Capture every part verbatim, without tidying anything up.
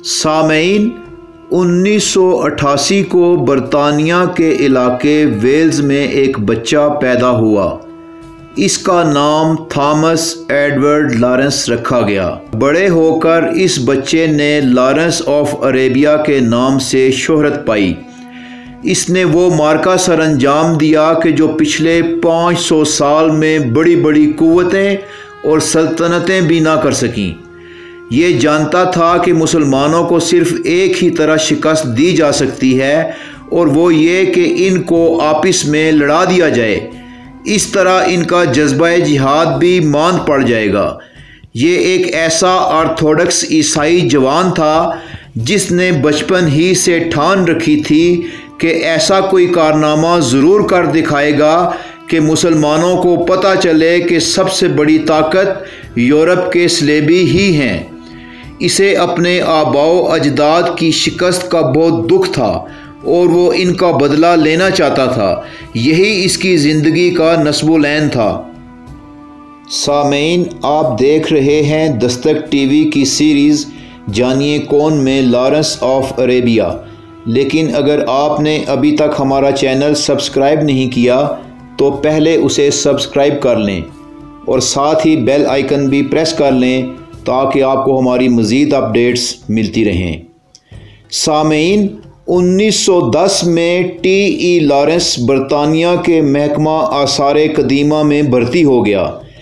सामईन, उन्नीस सौ अट्ठासी को बरतानिया के इलाके वेल्स में एक बच्चा पैदा हुआ। इसका नाम थॉमस एडवर्ड लॉरेंस रखा गया। बड़े होकर इस बच्चे ने लॉरेंस ऑफ अरेबिया के नाम से शोहरत पाई। इसने वो मार्का सर अंजाम दिया कि जो पिछले पाँच सौ साल में बड़ी बड़ी कुव्वतें और सल्तनतें भी ना कर सकीं। ये जानता था कि मुसलमानों को सिर्फ एक ही तरह शिकस्त दी जा सकती है और वो ये कि इनको आपस में लड़ा दिया जाए। इस तरह इनका जज्बा जिहाद भी मांद पड़ जाएगा। ये एक ऐसा ऑर्थोडॉक्स ईसाई जवान था जिसने बचपन ही से ठान रखी थी कि ऐसा कोई कारनामा ज़रूर कर दिखाएगा कि मुसलमानों को पता चले कि सबसे बड़ी ताकत यूरोप के सलेबी ही हैं। इसे अपने आबाओ अजदाद की शिकस्त का बहुत दुख था और वो इनका बदला लेना चाहता था। यही इसकी ज़िंदगी का नस्बुलैन था। सामईन, आप देख रहे हैं दस्तक टीवी की सीरीज़ जानिए कौन में लॉरेंस ऑफ अरेबिया। लेकिन अगर आपने अभी तक हमारा चैनल सब्सक्राइब नहीं किया तो पहले उसे सब्सक्राइब कर लें और साथ ही बेल आइकन भी प्रेस कर लें ताकि आपको हमारी मज़ीद अपडेट्स मिलती रहें। सामईन, उन्नीस सौ दस में टी ई लॉरेंस बरतानिया के महकमा आसार कदीमा में भर्ती हो गया।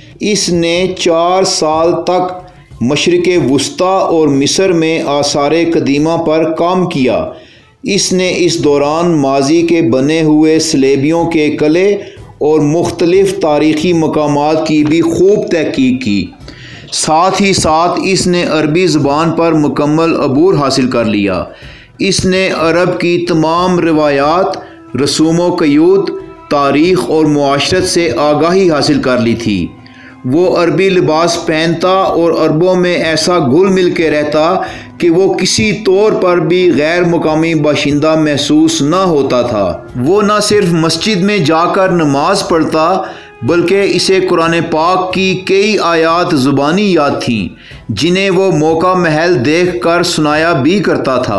इसने चार साल तक मशरिक़ वुस्ता और मिस्र में आसार कदीमा पर काम किया। इसने इस दौरान माजी के बने हुए सलेबियों के कले और मुख्तलिफ तारीख़ी मकामात की भी खूब तहकीक की। साथ ही साथ इसने अरबी ज़बान पर मुकम्मल अबूर हासिल कर लिया। इसने अरब की तमाम रिवायात, रसूम व क़यूद, तारीख़ और मुआशरत से आगाही हासिल कर ली थी। वो अरबी लिबास पहनता और अरबों में ऐसा घुल मिल के रहता कि वो किसी तौर पर भी गैर मुकामी बाशिंदा महसूस ना होता था। वो न सिर्फ मस्जिद में जाकर नमाज पढ़ता बल्कि इसे कुरान पाक की कई आयात ज़ुबानी याद थीं जिन्हें वो मौका महल देख कर सुनाया भी करता था।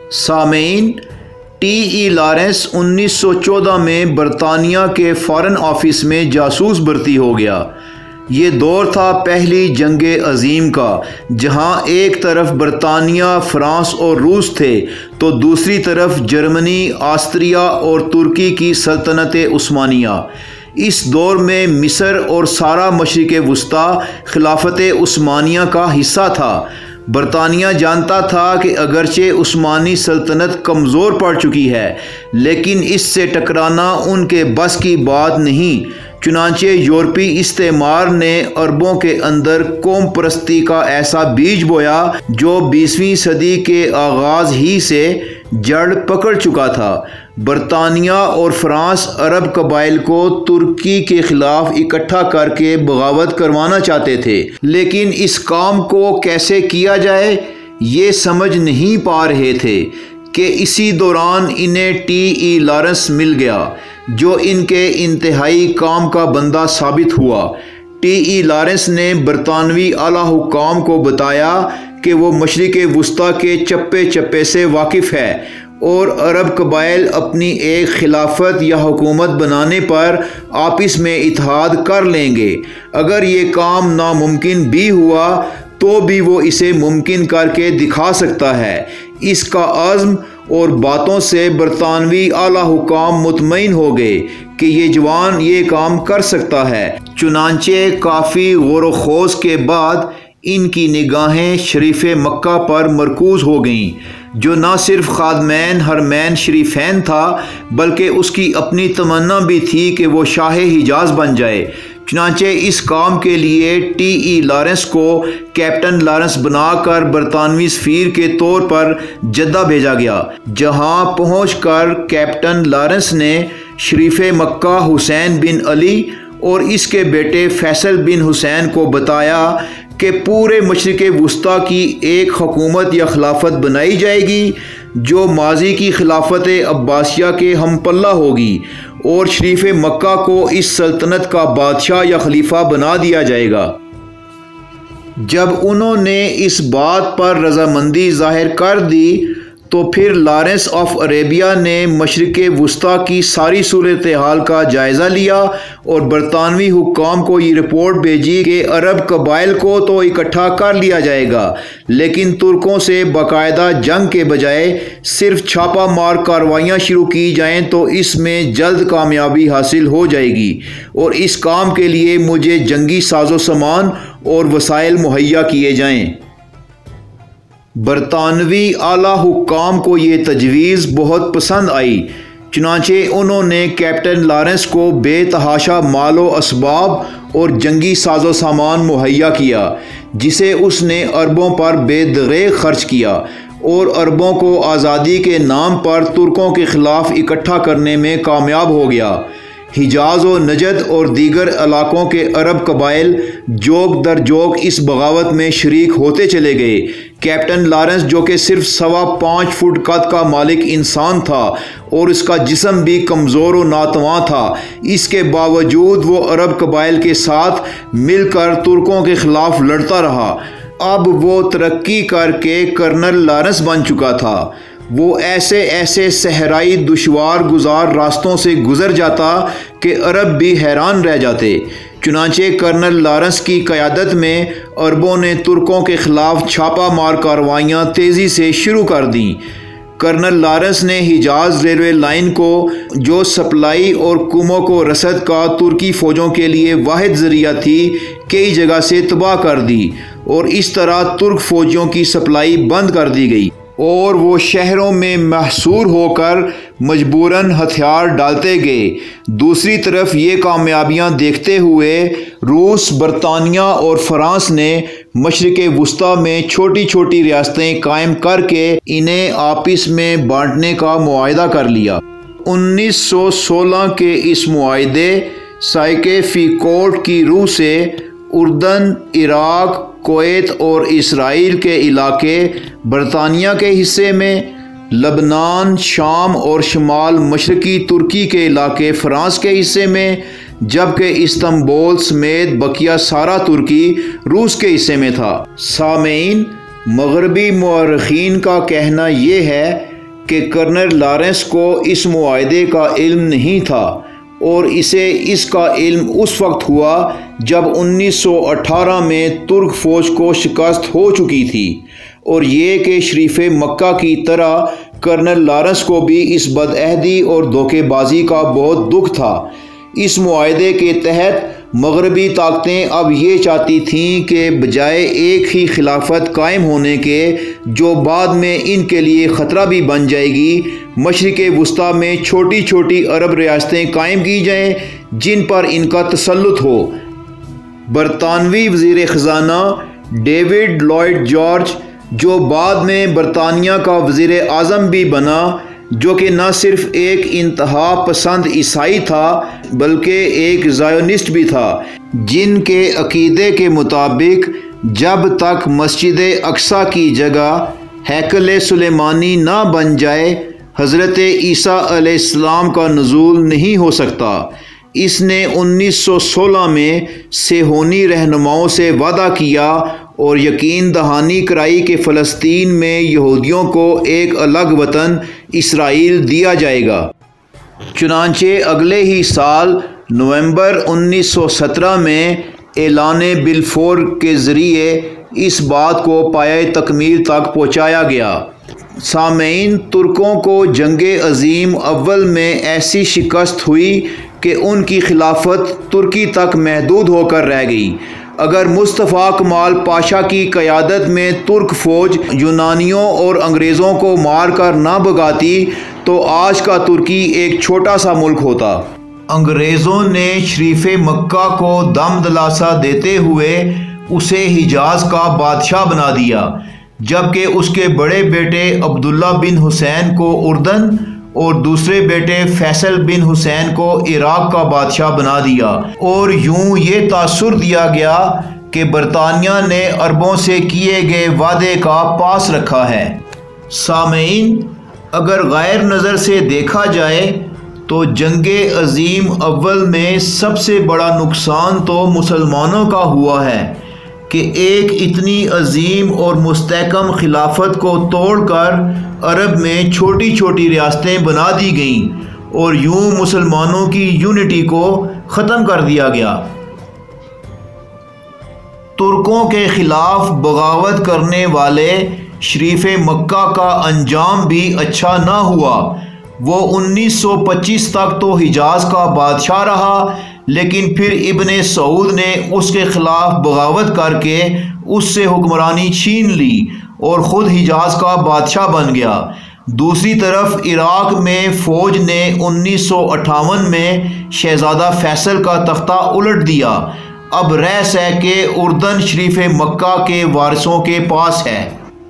सामईन, टी ई लॉरेंस उन्नीस सौ चौदह में बरतानिया के फ़ॉरेन ऑफिस में जासूस भर्ती हो गया। ये दौर था पहली जंग अज़ीम का, जहां एक तरफ बरतानिया, फ़्रांस और रूस थे तो दूसरी तरफ जर्मनी, ऑस्ट्रिया और तुर्की की सल्तनत उस्मानिया। इस दौर में मिस्र और सारा मशरिक़ वुस्ता खिलाफत उस्मानिया का हिस्सा था। बरतानिया जानता था कि अगरचे उस्मानी सल्तनत कमज़ोर पड़ चुकी है लेकिन इससे टकराना उनके बस की बात नहीं। चुनांचे यूरोपी इस्तेमार ने अरबों के अंदर कौम परस्ती का ऐसा बीज बोया जो बीसवीं सदी के आगाज़ ही से जड़ पकड़ चुका था। बरतानिया और फ़्रांस अरब कबाइल को तुर्की के ख़िलाफ़ इकट्ठा करके बगावत करवाना चाहते थे, लेकिन इस काम को कैसे किया जाए ये समझ नहीं पा रहे थे कि इसी दौरान इन्हें टी ई लॉरेंस मिल गया जो इनके इंतहाई काम का बंदा साबित हुआ। टी ई लॉरेंस ने बरतानवी आला हुक्काम को बताया कि वो मशरिक़ वुस्ता के चप्पे चप्पे से वाकिफ़ है और अरब कबाइल अपनी एक खिलाफत या हुकूमत बनाने पर आपस में इत्तेहाद कर लेंगे। अगर ये काम नामुमकिन भी हुआ तो भी वो इसे मुमकिन करके दिखा सकता है। इसका अज़्म और बातों से बरतानवी आला हुकाम मुतमईन हो गए कि ये जवान ये काम कर सकता है। चुनांचे काफ़ी गौर व खोज के बाद इनकी निगाहें शरीफ मक्का पर मरकूज़ हो गईं, जो न सिर्फ खादमैन हरमैन शरीफैन था बल्कि उसकी अपनी तमन्ना भी थी कि वो शाह हिजाज़ बन जाए। चुनांचे इस काम के लिए टी ई लॉरेंस को कैप्टन लॉरेंस बनाकर बरतानवी सफ़ीर के तौर पर जद्दा भेजा गया, जहां पहुंचकर कैप्टन लॉरेंस ने शरीफ मक्का हुसैन बिन अली और इसके बेटे फैसल बिन हुसैन को बताया कि पूरे मशरिक़ वुस्ता की एक हुकूमत या खिलाफत बनाई जाएगी जो माजी की खिलाफत अब्बासिया के हम पल्ला होगी और शरीफ मक्का को इस सल्तनत का बादशाह या खलीफा बना दिया जाएगा। जब उन्होंने इस बात पर रजामंदी जाहिर कर दी तो फिर लॉरेंस ऑफ अरेबिया ने मशरिक़ वुस्ता की सारी सूरत हाल का जायज़ा लिया और बरतानवी हुक्काम को ये रिपोर्ट भेजी कि अरब कबाइल को तो इकट्ठा कर लिया जाएगा, लेकिन तुर्कों से बाकायदा जंग के बजाय सिर्फ छापा मार कार्रवाइयाँ शुरू की जाएँ तो इसमें जल्द कामयाबी हासिल हो जाएगी और इस काम के लिए मुझे जंगी साजो सामान और वसाइल मुहैया किए जाएँ। बरतानवी आला हुक्काम को ये तजवीज़ बहुत पसंद आई, चुनांचे उन्होंने कैप्टन लॉरेंस को बेतहाशा मालो असबाब और जंगी साजो सामान मुहैया किया, जिसे उसने अरबों पर बेदगैर खर्च किया और अरबों को आज़ादी के नाम पर तुर्कों के ख़िलाफ़ इकट्ठा करने में कामयाब हो गया। हिजाज व नजद और दीगर इलाकों के अरब कबाइल जोक दर जोक इस बगावत में शरीक होते चले गए। कैप्टन लॉरेंस, जो कि सिर्फ सवा पाँच फुट कद का मालिक इंसान था और इसका जिस्म भी कमज़ोर व नातवां था, इसके बावजूद वो अरब कबाइल के साथ मिलकर तुर्कों के ख़िलाफ़ लड़ता रहा। अब वो तरक्की करके कर्नल लॉरेंस बन चुका था। वो ऐसे ऐसे सहराई दुश्वार गुजार रास्तों से गुजर जाता कि अरब भी हैरान रह जाते। चुनांचे कर्नल लॉरेंस की क़यादत में अरबों ने तुर्कों के ख़िलाफ़ छापा मार कार्रवाइयाँ तेज़ी से शुरू कर दीं। कर्नल लॉरेंस ने हिजाज रेलवे लाइन को, जो सप्लाई और कुमों को रसद का तुर्की फ़ौजों के लिए वाहिद ज़रिया थी, कई जगह से तबाह कर दी और इस तरह तुर्क फ़ौजियों की सप्लाई बंद कर दी गई और वो शहरों में महसूर होकर मजबूरन हथियार डालते गए। दूसरी तरफ ये कामयाबियां देखते हुए रूस, बरतानिया और फ्रांस ने मशरिक़ वुस्ता में छोटी छोटी रियासतें कायम करके इन्हें आपस में बांटने का मुआहदा कर लिया। उन्नीस सौ सोलह के इस मुआहदे साइके-पीकोट की रूह से उर्दन, इराक, कुवैत और इसराइल के इलाके बरतानिया के हिस्से में, लबनान, शाम और शुमाल मशरक़ी तुर्की के इलाके फ्रांस के हिस्से में, जबकि इस्तांबुल समेत बकिया सारा तुर्की रूस के हिस्से में था। सामीन, मगरबी मुअर्रिखीन का कहना यह है कि कर्नल लॉरेंस को इस मुआहदे का इल्म नहीं था और इसे इसका इल्म उस वक्त हुआ जब उन्नीस सौ अठारह में तुर्क फ़ौज को शिकस्त हो चुकी थी और ये कि शरीफ मक्का की तरह कर्नल लॉरेंस को भी इस बदअहदी और धोखेबाजी का बहुत दुख था। इस मुआहदे के तहत मगरबी ताकतें अब ये चाहती थीं कि बजाय एक ही खिलाफत कायम होने के, जो बाद में इनके लिए ख़तरा भी बन जाएगी, मशरिक़ वुस्ता में छोटी छोटी अरब रियासतें कायम की जाएँ जिन पर इनका तसल्लुत हो। बरतानवी वज़ीर ख़ज़ाना डेविड लॉयड जॉर्ज, जो बाद में बरतानिया का वज़ीर आज़म भी बना, जो कि न सिर्फ एक इंतहा पसंद ईसाई था बल्कि एक ज़ायोनिस्ट भी था, जिनके अकीदे के मुताबिक जब तक मस्जिद अक्सा की जगह हैकल सुलेमानी ना बन जाए, हज़रत ईसा अलैहिस्सलाम का नुज़ूल नहीं हो सकता। इसने उन्नीस सौ सोलह में सेहोनी रहनुमाओं से वादा किया और यकीन दहानी कराई कि फ़लस्तीन में यहूदियों को एक अलग वतन इसराइल दिया जाएगा। चुनांचे अगले ही साल नवंबर उन्नीस सौ सत्रह में ऐलान बिलफोर के ज़रिए इस बात को पाए तकमील तक पहुँचाया गया। सामीन, तुर्कों को जंगे अज़ीम अव्वल में ऐसी शिकस्त हुई कि उनकी खिलाफत तुर्की तक महदूद होकर रह गई। अगर मुस्तफ़ा कमाल पाशा की क़यादत में तुर्क फ़ौज यूनानियों और अंग्रेज़ों को मार कर ना भगाती तो आज का तुर्की एक छोटा सा मुल्क होता। अंग्रेज़ों ने शरीफ मक्का को दम दिलासा देते हुए उसे हिजाज का बादशाह बना दिया, जबकि उसके बड़े बेटे अब्दुल्ला बिन हुसैन को उर्दन और दूसरे बेटे फैसल बिन हुसैन को इराक का बादशाह बना दिया। और यूं ये तासुर दिया गया कि बरतानिया ने अरबों से किए गए वादे का पास रखा है। सामीन, अगर गैर नज़र से देखा जाए तो जंगे अज़ीम अव्वल में सबसे बड़ा नुकसान तो मुसलमानों का हुआ है, कि एक इतनी अजीम और मुस्तहकम खिलाफत को तोड़कर अरब में छोटी छोटी रियासतें बना दी गईं और यूं मुसलमानों की यूनिटी को ख़त्म कर दिया गया। तुर्कों के ख़िलाफ़ बगावत करने वाले शरीफ मक्का का अंजाम भी अच्छा ना हुआ। वो उन्नीस सौ पच्चीस तक तो हिजाज़ का बादशाह रहा, लेकिन फिर इब्ने सऊद ने उसके ख़िलाफ़ बगावत करके उससे हुक्मरानी छीन ली और ख़ुद हिजाज़ का बादशाह बन गया। दूसरी तरफ इराक़ में फ़ौज ने उन्नीस सौ अट्ठावन में शहज़ादा फैसल का तख्ता उलट दिया। अब रह सह के उर्दन शरीफ मक्का के वारिसों के पास है।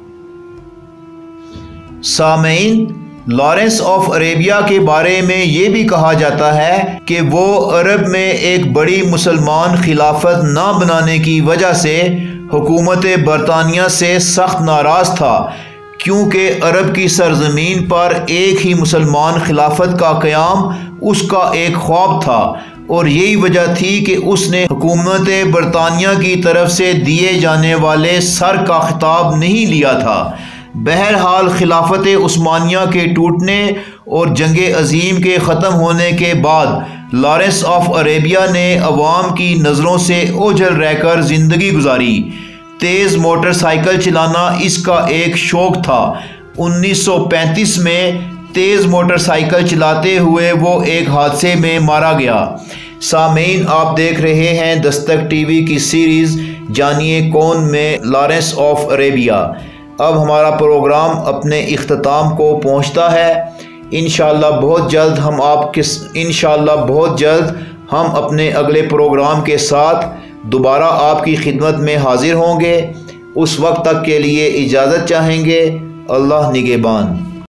सामईन, लॉरेंस ऑफ अरेबिया के बारे में ये भी कहा जाता है कि वो अरब में एक बड़ी मुसलमान खिलाफत ना बनाने की वजह से हुकूमत बरतानिया से सख्त नाराज़ था, क्योंकि अरब की सरजमीन पर एक ही मुसलमान खिलाफत का क़याम उसका एक ख्वाब था और यही वजह थी कि उसने हुकूमत बरतानिया की तरफ से दिए जाने वाले सर का खिताब नहीं लिया था। बहरहाल खिलाफत उस्मानिया के टूटने और जंग अजीम के ख़त्म होने के बाद लॉरेंस ऑफ अरेबिया ने अवाम की नज़रों से ओझल रहकर ज़िंदगी गुजारी। तेज़ मोटरसाइकिल चलाना इसका एक शौक़ था। उन्नीस सौ पैंतीस में तेज़ मोटरसाइकिल चलाते हुए वो एक हादसे में मारा गया। सामीन, आप देख रहे हैं दस्तक टीवी की सीरीज़ जानिए कौन में लॉरेंस ऑफ अरेबिया। अब हमारा प्रोग्राम अपने इख्तिताम को पहुंचता है। इंशाअल्लाह बहुत जल्द हम आप किस इंशाअल्लाह बहुत जल्द हम अपने अगले प्रोग्राम के साथ दोबारा आपकी खिदमत में हाजिर होंगे। उस वक्त तक के लिए इजाज़त चाहेंगे। अल्लाह निगहबान।